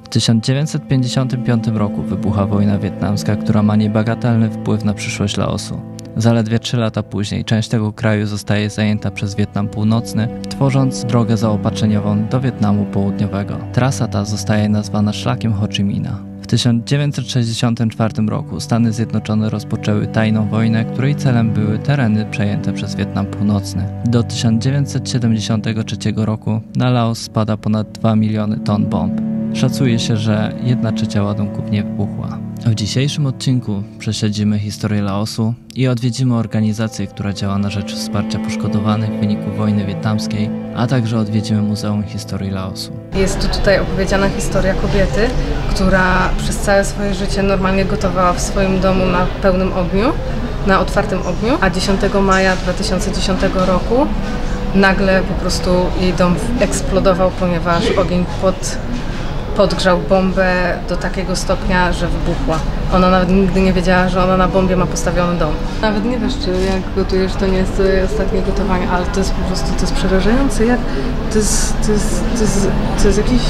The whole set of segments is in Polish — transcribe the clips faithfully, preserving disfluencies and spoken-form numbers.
W tysiąc dziewięćset pięćdziesiątym piątym roku wybucha wojna wietnamska, która ma niebagatelny wpływ na przyszłość Laosu. Zaledwie trzy lata później część tego kraju zostaje zajęta przez Wietnam Północny, tworząc drogę zaopatrzeniową do Wietnamu Południowego. Trasa ta zostaje nazwana Szlakiem Ho Chi Minha. W tysiąc dziewięćset sześćdziesiątym czwartym roku Stany Zjednoczone rozpoczęły tajną wojnę, której celem były tereny przejęte przez Wietnam Północny. Do tysiąc dziewięćset siedemdziesiątego trzeciego roku na Laos spada ponad dwa miliony ton bomb. Szacuje się, że jedna trzecia ładunków nie wybuchła. W dzisiejszym odcinku prześledzimy historię Laosu i odwiedzimy organizację, która działa na rzecz wsparcia poszkodowanych w wyniku wojny wietnamskiej, a także odwiedzimy Muzeum Historii Laosu. Jest tu tutaj opowiedziana historia kobiety, która przez całe swoje życie normalnie gotowała w swoim domu na pełnym ogniu, na otwartym ogniu, a dziesiątego maja dwa tysiące dziesiątego roku nagle po prostu jej dom eksplodował, ponieważ ogień pod podgrzał bombę do takiego stopnia, że wybuchła. Ona nawet nigdy nie wiedziała, że ona na bombie ma postawiony dom. Nawet nie wiesz, czy jak gotujesz, to nie jest twoje ostatnie gotowanie, ale to jest po prostu, to jest przerażające, jak to jest, to jest, to jest, to jest jakiś,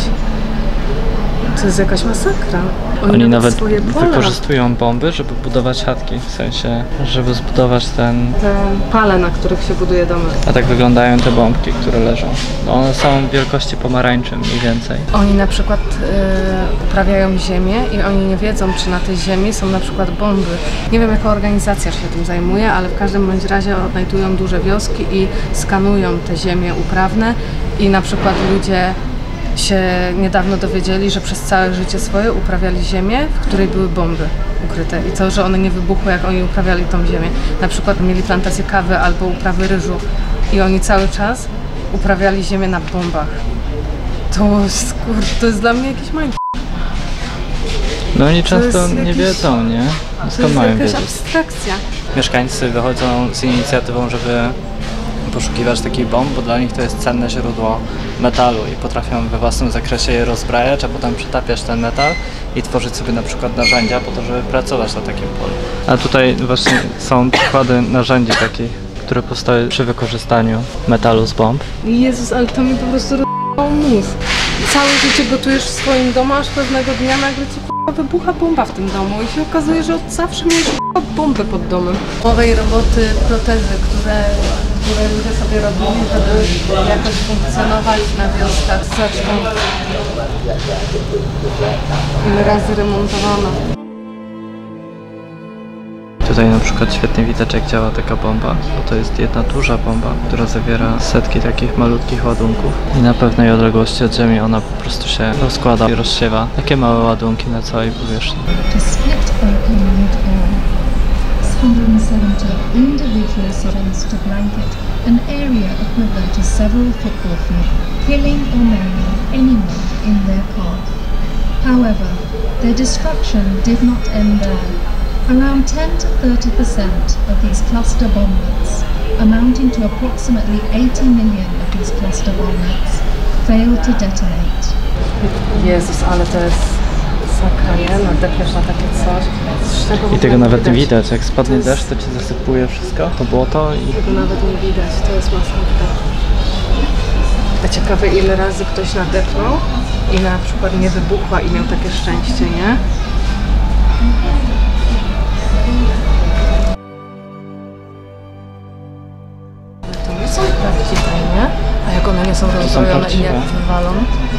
to jest jakaś masakra. Oni, Oni nawet, nawet swoje wykorzystują bomby, żeby budować chatki, w sensie, żeby zbudować ten... te pale, na których się buduje domy. A tak wyglądają te bombki, które leżą. One są wielkości pomarańczy mniej więcej. Oni na przykład y, uprawiają ziemię i oni nie wiedzą, czy na tej ziemi są na przykład bomby. Nie wiem, jaka organizacja się tym zajmuje, ale w każdym bądź razie odnajdują duże wioski i skanują te ziemie uprawne i na przykład ludzie się niedawno dowiedzieli, że przez całe życie swoje uprawiali ziemię, w której były bomby ukryte i to, że one nie wybuchły, jak oni uprawiali tą ziemię. Na przykład mieli plantację kawy albo uprawy ryżu i oni cały czas uprawiali ziemię na bombach. To jest, kurde, to jest dla mnie jakiś mind. No oni często nie jakiś, wiedzą, nie? Skąd to mają jest jakaś wiedzieć? abstrakcja. Mieszkańcy wychodzą z inicjatywą, żeby poszukiwać takich bomb, bo dla nich to jest cenne źródło metalu i potrafią we własnym zakresie je rozbrajać, a potem przetapiać ten metal i tworzyć sobie na przykład narzędzia po to, żeby pracować na takim polu. A tutaj właśnie są przykłady narzędzi takich, które powstały przy wykorzystaniu metalu z bomb. Jezus, ale to mi po prostu r***ło mózg. Całe życie gotujesz w swoim domu, aż pewnego dnia nagle ci k***a wybucha bomba w tym domu i się okazuje, że od zawsze miałeś k***a bombę pod domem. Nowej roboty, protezy, które, które ludzie sobie robili, żeby jakoś funkcjonować na wioskach. Zresztą ile razy remontowano. Tutaj na przykład świetnie widać, jak działa taka bomba, bo to jest jedna duża bomba, która zawiera setki takich malutkich ładunków i na pewnej odległości od ziemi ona po prostu się rozkłada i rozsiewa takie małe ładunki na całej powierzchni. Individual sections to blanket an area equivalent to several football fields, killing or maiming anyone in their path. However, their destruction did not end there. Around ten to thirty percent of these cluster bombers, amounting to approximately eighty million of these cluster bombers, failed to detonate. Jezus, ale to jest sakra, nie? Nadepniesz na takie coś. I tego nawet nie widać, jak spadnie deszcz, to ci zasypuje wszystko, to błoto i... Tego nawet nie widać, to jest masakra. A ciekawe, ile razy ktoś nadepnął i na przykład nie wybuchła i miał takie szczęście, nie? To nie są prawdziwe, nie? A jak one nie są rozbrojone i jak wywalą?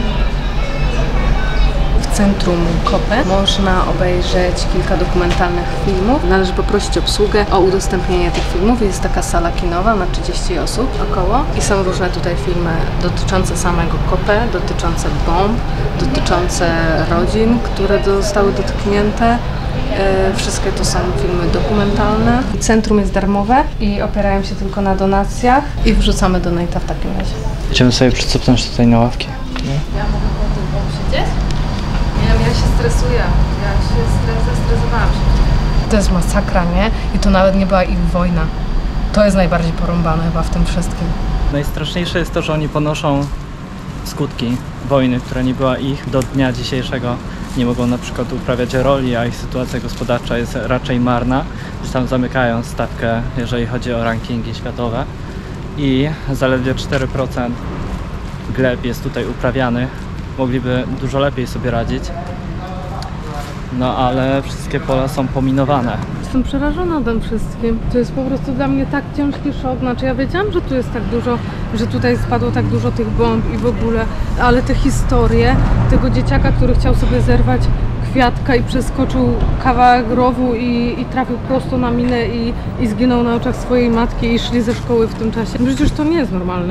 W centrum Kopę można obejrzeć kilka dokumentalnych filmów. Należy poprosić obsługę o udostępnienie tych filmów. Jest taka sala kinowa na trzydzieści osób około i są różne tutaj filmy dotyczące samego Kopę, dotyczące bomb, dotyczące rodzin, które zostały dotknięte. Wszystkie to są filmy dokumentalne. Centrum jest darmowe i opierają się tylko na donacjach i wrzucamy donate'a w takim razie. Idziemy sobie przycupnąć tutaj na ławki. Nie? Ja mogę po tym bomb siedzieć? Nie wiem, ja się stresuję. Ja się stres, zestresowałam się. To jest masakra, nie? I to nawet nie była ich wojna. To jest najbardziej porąbane chyba w tym wszystkim. Najstraszniejsze jest to, że oni ponoszą skutki wojny, która nie była ich do dnia dzisiejszego. Nie mogą na przykład uprawiać roli, a ich sytuacja gospodarcza jest raczej marna. Gdzieś tam zamykają stawkę, jeżeli chodzi o rankingi światowe. I zaledwie cztery procent gleb jest tutaj uprawiany mogliby dużo lepiej sobie radzić. No ale wszystkie pola są pominowane. Jestem przerażona tym wszystkim. To jest po prostu dla mnie tak ciężki szok. Znaczy ja wiedziałam, że tu jest tak dużo, że tutaj spadło tak dużo tych bomb i w ogóle, ale te historie tego dzieciaka, który chciał sobie zerwać kwiatka i przeskoczył kawałek rowu i, i trafił prosto na minę i, i zginął na oczach swojej matki i szli ze szkoły w tym czasie. Przecież to nie jest normalne.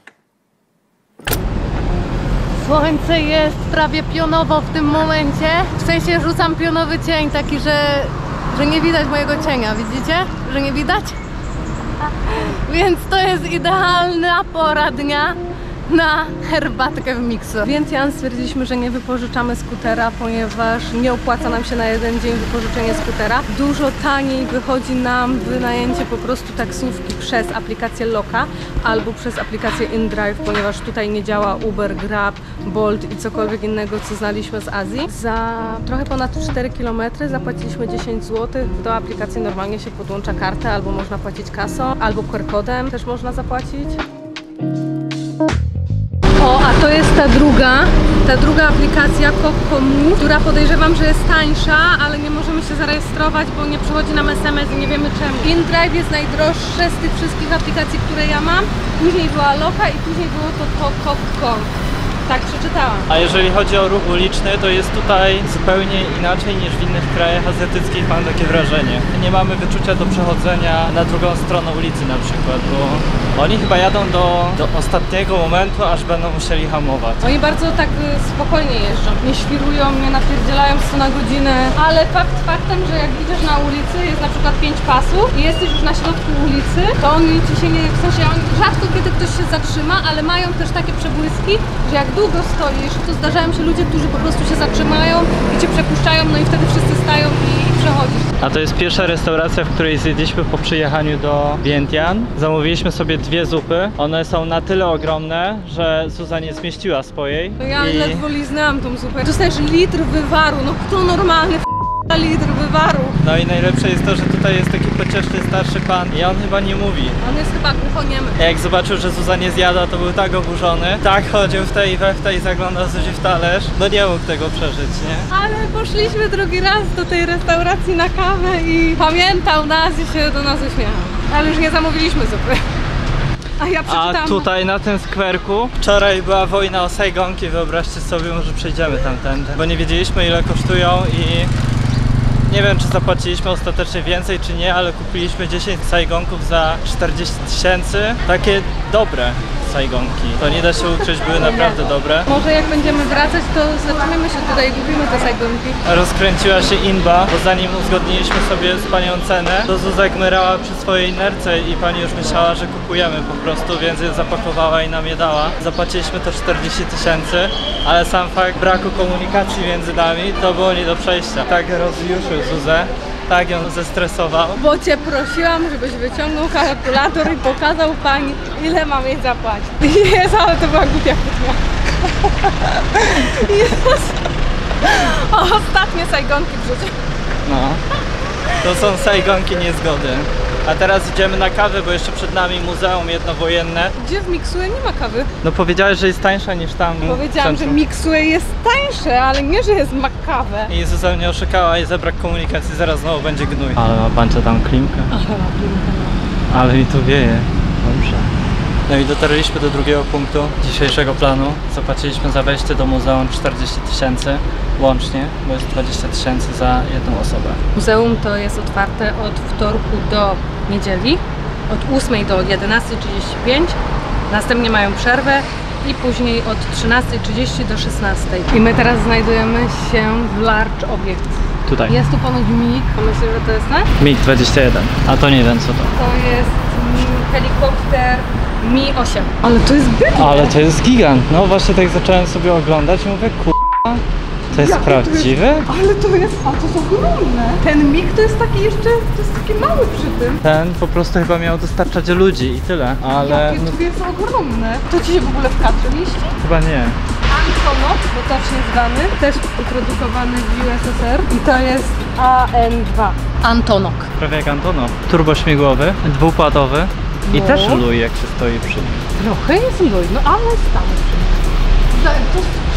Słońce jest prawie pionowo w tym momencie. W sensie rzucam pionowy cień taki, że, że nie widać mojego cienia. Widzicie? Że nie widać? Więc to jest idealna pora dnia na herbatkę w Miksu. Więc Jan stwierdziliśmy, że nie wypożyczamy skutera, ponieważ nie opłaca nam się na jeden dzień wypożyczenie skutera. Dużo taniej wychodzi nam wynajęcie po prostu taksówki przez aplikację Loka albo przez aplikację InDrive, ponieważ tutaj nie działa Uber, Grab, Bolt i cokolwiek innego, co znaliśmy z Azji. Za trochę ponad cztery kilometry zapłaciliśmy dziesięć złotych. Do aplikacji normalnie się podłącza kartę, albo można płacić kasą, albo Q R kodem też można zapłacić. O, a to jest ta druga, ta druga aplikacja Kokomu, która podejrzewam, że jest tańsza, ale nie możemy się zarejestrować, bo nie przychodzi nam S M S i nie wiemy czemu. InDrive jest najdroższe z tych wszystkich aplikacji, które ja mam. Później była Loka i później było to Kokkom. Tak przeczytałam. A jeżeli chodzi o ruch uliczny, to jest tutaj zupełnie inaczej niż w innych krajach azjatyckich, mam takie wrażenie. Nie mamy wyczucia do przechodzenia na drugą stronę ulicy na przykład, bo oni chyba jadą do, do ostatniego momentu, aż będą musieli hamować. Oni bardzo tak spokojnie jeżdżą, nie świrują, nie napierdzielają sto na godzinę, ale fakt faktem, że jak idziesz na ulicy, jest na przykład pięć pasów i jesteś już na środku ulicy, to oni ci się nie, w sensie oni, rzadko kiedy ktoś się zatrzyma, ale mają też takie przebłyski, że jak długo stoisz, to zdarzają się ludzie, którzy po prostu się zatrzymają i cię przepuszczają, no i wtedy wszyscy stają i, i przechodzisz. A to jest pierwsza restauracja, w której zjedliśmy po przyjechaniu do Vientiane. Zamówiliśmy sobie dwie zupy. One są na tyle ogromne, że Zuza nie zmieściła swojej. No ja i... ledwo liznęłam tą zupę. Dostajesz litr wywaru, no kto normalny f***a litr wywaru? No i najlepsze jest to, że tutaj jest taki pocieszny starszy pan i on chyba nie mówi. On jest chyba głuchoniemy. Jak zobaczył, że Zuza nie zjada, to był tak oburzony. Tak chodził w tej i we w tej i zaglądał Zuzi w talerz. No nie mógł tego przeżyć, nie? Ale poszliśmy drugi raz do tej restauracji na kawę i pamiętał nas i się do nas uśmiechał. Ale już nie zamówiliśmy zupy. A ja przeczytałam... A tutaj na tym skwerku wczoraj była wojna o sajgonki, wyobraźcie sobie, może przejdziemy tamtędy. Bo nie wiedzieliśmy, ile kosztują i nie wiem, czy zapłaciliśmy ostatecznie więcej, czy nie, ale kupiliśmy dziesięć sajgonków za czterdzieści tysięcy. Takie dobre sajgonki. To nie da się ukryć, były naprawdę dobre. Może jak będziemy wracać, to zaczniemy się tutaj i kupimy te sajgonki. Rozkręciła się inba, bo zanim uzgodniliśmy sobie z panią cenę, to Zuzek myrała przy swojej nerce i pani już myślała, że kupujemy po prostu, więc je zapakowała i nam je dała. Zapłaciliśmy to czterdzieści tysięcy, ale sam fakt braku komunikacji między nami to było nie do przejścia. Tak rozjuszył Zuzę. Tak ją zestresował. Bo cię prosiłam, żebyś wyciągnął kalkulator i pokazał pani, ile mam jej zapłacić. Jezu, ale to była głupia kłótnia. Jezu. Ostatnie sajgonki w życiu. No. To są sajgonki niezgody. A teraz idziemy na kawę, bo jeszcze przed nami muzeum jednowojenne. Gdzie w Miksue nie ma kawy? No powiedziałeś, że jest tańsza niż tam. Powiedziałam, że Miksue jest tańsze, ale nie, że jest ma kawę. I Zuza mnie oszukała i za brak komunikacji zaraz znowu będzie gnój. Ale ma pancia tam klimkę. Ale ma klimkę, no. Ale mi tu wieje. Dobrze. No i dotarliśmy do drugiego punktu dzisiejszego planu. Zapłaciliśmy za wejście do muzeum czterdzieści tysięcy łącznie, bo jest dwadzieścia tysięcy za jedną osobę. Muzeum to jest otwarte od wtorku do niedzieli, od ósmej do jedenastej trzydzieści pięć. Następnie mają przerwę i później od trzynastej trzydzieści do szesnastej. I my teraz znajdujemy się w Large Object. Tutaj. Jest tu ponoć mig, myślę, że to jest ten? mig dwadzieścia jeden, a to nie wiem co to. To jest mm, helikopter Mi osiem. Ale to jest bydle. Ale to jest gigant. No właśnie tak zacząłem sobie oglądać i mówię, kurwa, to jest Jakie prawdziwe? To jest, ale to jest, a to jest ogromne. Ten mig to jest taki jeszcze, to jest taki mały przy tym. Ten po prostu chyba miał dostarczać ludzi i tyle, ale Jakie no, to jest ogromne. To ci się w ogóle w kadrze mieści? chyba nie. Antonov, potocznie zwany, też produkowany w U S S R i to jest A N dwa. Antonok. Prawie jak Antonov. Turbośmigłowy, dwupładowy i No. też lui jak się stoi przy nim. Trochę jest luj, no ale stale przy nim. To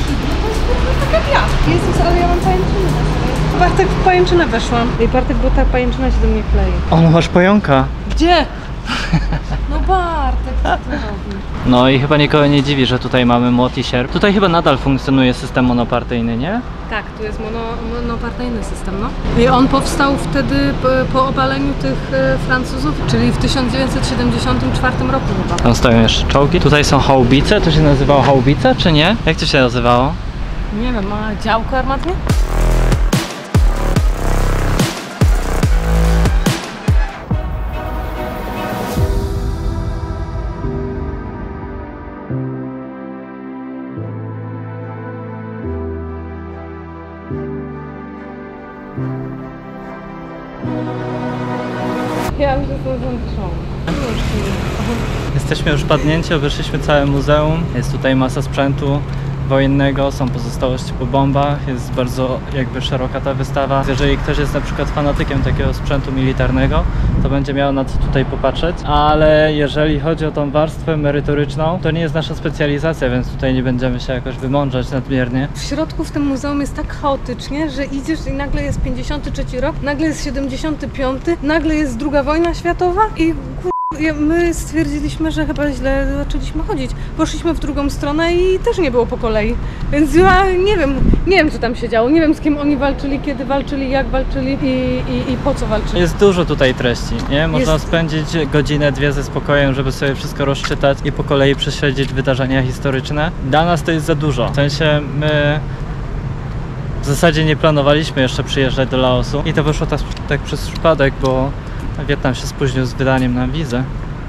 Tak jak ja. Jezus, ale ja mam pajęczynę. Bartek, w pajęczynę weszłam. I Bartek, bo ta pajęczyna się do mnie klei. O, no masz pająka. Gdzie? No Bartek, co ty robisz? No i chyba nikogo nie dziwi, że tutaj mamy młot i sierp. Tutaj chyba nadal funkcjonuje system monopartyjny, nie? Tak, tu jest mono, monopartyjny system, no. I on powstał wtedy po, po obaleniu tych e, Francuzów, czyli w tysiąc dziewięćset siedemdziesiątym czwartym roku chyba. Tam stoją jeszcze czołgi. Tutaj są haubice. To się nazywało haubice, czy nie? Jak to się nazywało? Nie wiem, a działko armatnie? Ja już jestem zmęczona. Jesteśmy już padnięci, obeszliśmy całe muzeum. Jest tutaj masa sprzętu wojennego, są pozostałości po bombach, jest bardzo jakby szeroka ta wystawa. Jeżeli ktoś jest na przykład fanatykiem takiego sprzętu militarnego, to będzie miał na co tutaj popatrzeć, ale jeżeli chodzi o tą warstwę merytoryczną, to nie jest nasza specjalizacja, więc tutaj nie będziemy się jakoś wymądrzać nadmiernie. W środku w tym muzeum jest tak chaotycznie, że idziesz i nagle jest pięćdziesiąty trzeci rok, nagle jest siedemdziesiąty piąty, nagle jest druga wojna światowa i kur... my stwierdziliśmy, że chyba źle zaczęliśmy chodzić. Poszliśmy w drugą stronę i też nie było po kolei. Więc ja nie wiem, nie wiem co tam się działo, nie wiem z kim oni walczyli, kiedy walczyli, jak walczyli i, i, i po co walczyli. Jest dużo tutaj treści, nie? Można Jest... spędzić godzinę, dwie ze spokojem, żeby sobie wszystko rozczytać i po kolei prześledzić wydarzenia historyczne. Dla nas to jest za dużo. W sensie my w zasadzie nie planowaliśmy jeszcze przyjeżdżać do Laosu i to wyszło tak, tak przez przypadek, bo Wietnam się spóźnił z wydaniem nam wizy.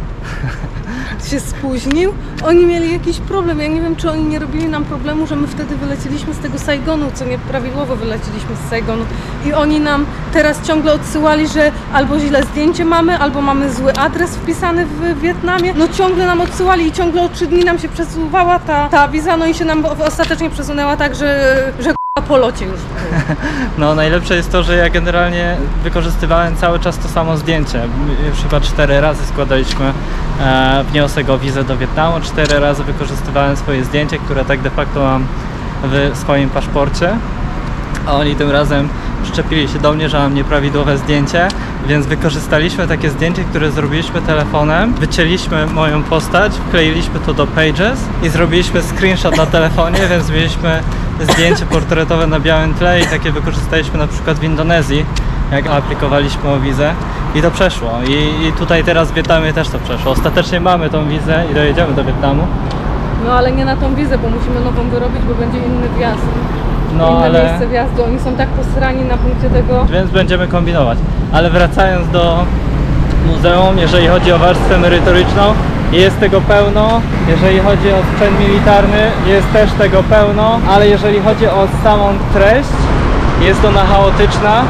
się spóźnił, oni mieli jakiś problem. Ja nie wiem, czy oni nie robili nam problemu, że my wtedy wyleciliśmy z tego Saigonu, co nieprawidłowo wyleciliśmy z Saigonu i oni nam teraz ciągle odsyłali, że albo źle zdjęcie mamy, albo mamy zły adres wpisany w Wietnamie. No ciągle nam odsyłali i ciągle o trzy dni nam się przesuwała ta, ta wiza, no i się nam ostatecznie przesunęła tak, że, że po locie już. No najlepsze jest to, że ja generalnie wykorzystywałem cały czas to samo zdjęcie. Już chyba cztery razy składaliśmy e, wniosek o wizę do Wietnamu, cztery razy wykorzystywałem swoje zdjęcie, które tak de facto mam w swoim paszporcie. A oni tym razem przyczepili się do mnie, że mam nieprawidłowe zdjęcie, więc wykorzystaliśmy takie zdjęcie, które zrobiliśmy telefonem, wycięliśmy moją postać, wkleiliśmy to do Pages i zrobiliśmy screenshot na telefonie, więc mieliśmy zdjęcie portretowe na białym tle i takie wykorzystaliśmy na przykład w Indonezji, jak aplikowaliśmy o wizę i to przeszło. I, i tutaj teraz w Wietnamie też to przeszło. Ostatecznie mamy tą wizę i dojedziemy do Wietnamu. No ale nie na tą wizę, bo musimy nową wyrobić, bo będzie inny wjazd. No, inne ale... miejsce wjazdu, oni są tak posrani na punkcie tego. Więc będziemy kombinować. Ale wracając do muzeum, jeżeli chodzi o warstwę merytoryczną, jest tego pełno. Jeżeli chodzi o sprzęt militarny, jest też tego pełno. Ale jeżeli chodzi o samą treść, jest ona chaotyczna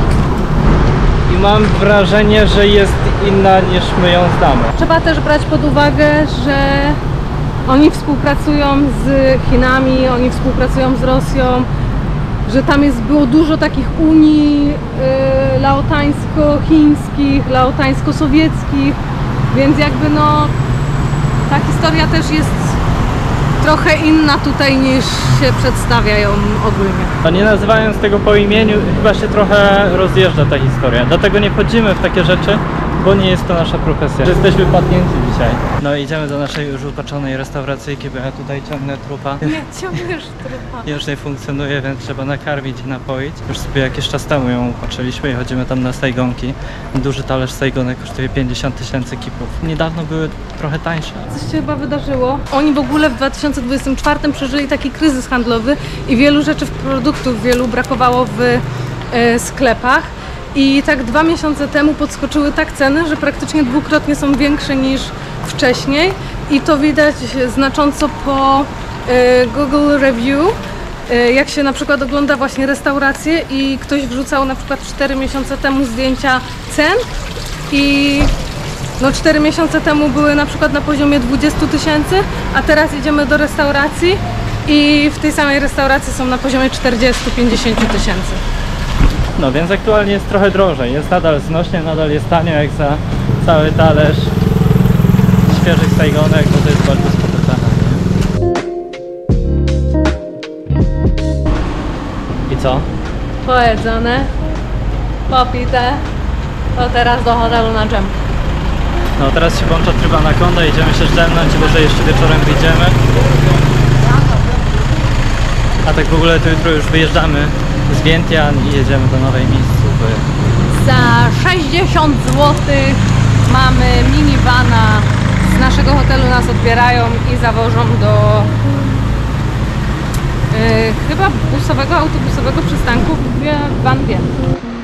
i mam wrażenie, że jest inna niż my ją znamy. Trzeba też brać pod uwagę, że oni współpracują z Chinami, oni współpracują z Rosją, że tam jest, było dużo takich unii y, laotańsko-chińskich, laotańsko-sowieckich, więc jakby no ta historia też jest trochę inna tutaj niż się przedstawia ją ogólnie. A nie nazywając tego po imieniu, chyba się trochę rozjeżdża ta historia, dlatego nie wchodzimy w takie rzeczy, bo nie jest to nasza profesja. Jesteśmy padnięci dzisiaj. No idziemy do naszej już upaczonej restauracyjki, bo ja tutaj ciągnę trupa. Nie ciągniesz trupa. Już nie funkcjonuje, więc trzeba nakarmić i napoić. Już sobie jakiś czas temu ją upatrzyliśmy i chodzimy tam na sajgonki. Duży talerz sajgonek kosztuje pięćdziesiąt tysięcy kipów. Niedawno były trochę tańsze. Coś się chyba wydarzyło. Oni w ogóle w dwa tysiące dwudziestym czwartym przeżyli taki kryzys handlowy i wielu rzeczy, produktów wielu brakowało w e, sklepach. I tak dwa miesiące temu podskoczyły tak ceny, że praktycznie dwukrotnie są większe niż wcześniej i to widać znacząco po y, Google Review, y, jak się na przykład ogląda właśnie restaurację i ktoś wrzucał na przykład cztery miesiące temu zdjęcia cen i no cztery miesiące temu były na przykład na poziomie dwudziestu tysięcy, a teraz idziemy do restauracji i w tej samej restauracji są na poziomie czterdziestu do pięćdziesięciu tysięcy. No więc aktualnie jest trochę drożej, jest nadal znośnie, nadal jest tanio jak za cały talerz świeżych sajgonek, bo to jest bardzo spoko cena. co? Pojedzone, popite, to teraz do hotelu na dżem. No teraz się włącza tryb Anaconda, idziemy się zdemnąć, może jeszcze wieczorem wyjdziemy. A tak w ogóle to jutro już wyjeżdżamy z Vientiane i jedziemy do nowej miejscówki. Za sześćdziesiąt złotych mamy minivana. Z naszego hotelu nas odbierają i zawożą do yy, chyba busowego, autobusowego przystanku w Van Bien.